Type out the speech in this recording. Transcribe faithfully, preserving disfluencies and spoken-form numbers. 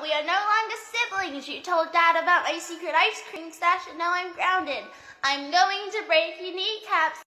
we are no longer siblings. You told Dad about my secret ice cream stash and now I'm grounded. I'm going to break your kneecaps.